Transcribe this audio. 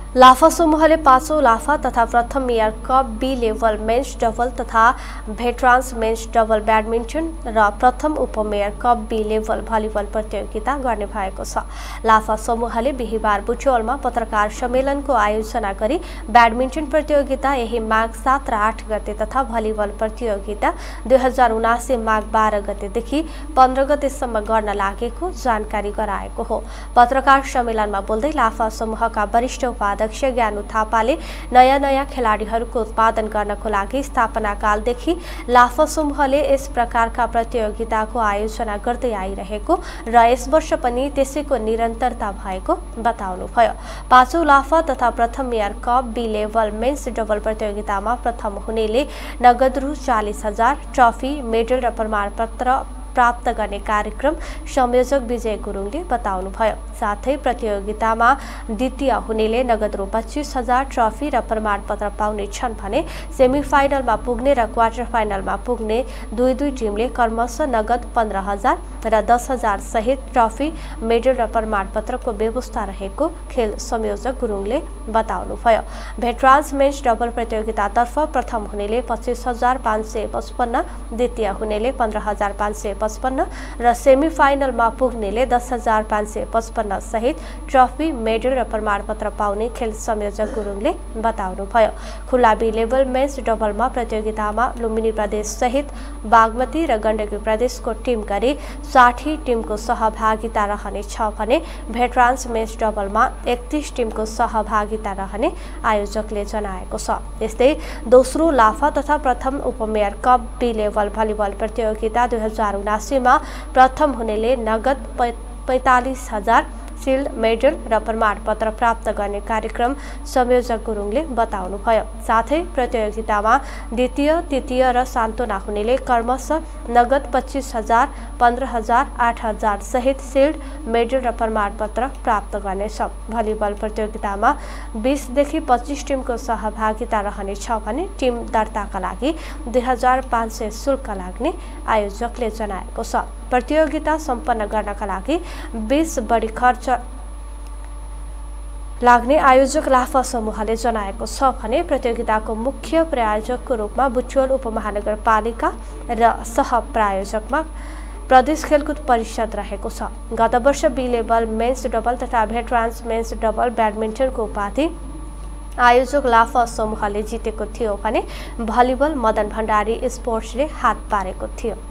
लाफा समूहले पाँचौं लाफा तथा प्रथम mayor cup B level men's double तथा भेटरान्स मेन्स डबल ब्याडमिन्टन र प्रथम उपमेयर कप बी लेभल भलिबल प्रतियोगिता गर्ने भएको छ। लाफा समूहले बिहीबार बुटवलमा पत्रकार सम्मेलनको आयोजना गरी ब्याडमिन्टन प्रतियोगिता यही माघ 7 र 8 गते तथा भलिबल प्रतियोगिता 2079 माघ 12 गतेदेखि 15 गतेसम्म गर्न लागेको जानकारी गराएको हो। पत्रकार सम्मेलनमा बोल्दै लाफा समूहका वरिष्ठ अध्यक्ष ज्ञानु थापाले नयाँ खेलाडीहरूको उत्पादन गर्नको लागि स्थापना कालदेखि लाफा समूहले यस प्रकारका प्रतियोगिताको आयोजना गर्दै आइरहेको र यस वर्ष पनि त्यसैको निरन्तरता भएको बताउनुभयो। पाँचौं लाफा तथा प्रथम mayor cup B level men's double प्रतियोगितामा प्रथम हुनेले नगद रु 40,000 ट्रफी मेडल र प्रमाणपत्र प्राप्त गर्ने कार्यक्रम संयोजक विजय गुरुङले बताउनुभयो। साथै प्रतियोगितामा द्वितीय हुनेले नगद रु 25,000 ट्रफी र प्रमाणपत्र पाउने छन् भने सेमिफाइनलमा पुग्ने र क्वार्टर फाइनलमा पुग्ने दुई टिमले क्रमशः नगद 15,000 र 10,000 सहित ट्रफी मेडल र प्रमाणपत्रको व्यवस्था रहेको खेल संयोजक गुरुङले बताउनुभयो। भेटरान्स मेन्स डबल प्रतियोगितातर्फ प्रथम हुनेले 25,555, द्वितीय हुनेले 15,555 र सेमिफाइनलमा पुग्नेले 10,555 सहित ट्रफी मेडल र प्रमाणपत्र पाउने खेल संयोजक गुरुङले बताउनुभयो। खुला बी लेभल मेन्स डबलमा प्रतियोगितामा लुम्बिनी प्रदेश सहित बागमती र गण्डकी प्रदेशको टिम गरी 60 टिमको सहभागिता रहनेछ भने भेटरान्स मेन्स डबलमा 31 टिमको सहभागिता रहने आयोजकले जनाएको छ। यस्तै दोस्रो लाफा तथा प्रथम उपमेयर कप बी लेभल भलिबल प्रतियोगिता 2079 मा प्रथम हुनेले नगद 45,000 सिल्ड मेडल र प्रमाणपत्र प्राप्त गर्ने कार्यक्रम संयोजक गुरुङले बताउनुभयो। साथै प्रतियोगितामा द्वितीय, तृतीय र सान्तवना हुनेले क्रमशः नगद 25,000, 15,000, 8,000 सहित सिल्ड मेडल र प्रमाणपत्र प्राप्त गर्नेछ। भलिबल प्रतियोगितामा 20 देखि 25 टिमको सहभागिता रहनेछ भने टिम दर्ताका लागि 2,500 शुल्क लाग्ने आयोजकले जनाएको छ। प्रतियोगिता सम्पन्न गर्नका लागि 20 बढी खर्च लाग्ने आयोजक लाफा समूहले जनाएको छ भने प्रतियोगिताको मुख्य प्रायोजकको रूपमा बुटवल उपमहानगरपालिका र सह प्रायोजकमा प्रदेश खेलकुद परिषद रहेको छ। गत वर्ष बी लेभल मेन्स डबल तथा भेटरान्स मेन्स डबल ब्याडमिन्टनको उपाधि आयोजक लाफा समूहले जितेको थियो भने भलिबल मदन भण्डारी स्पोर्ट्सले हात पारेको थियो।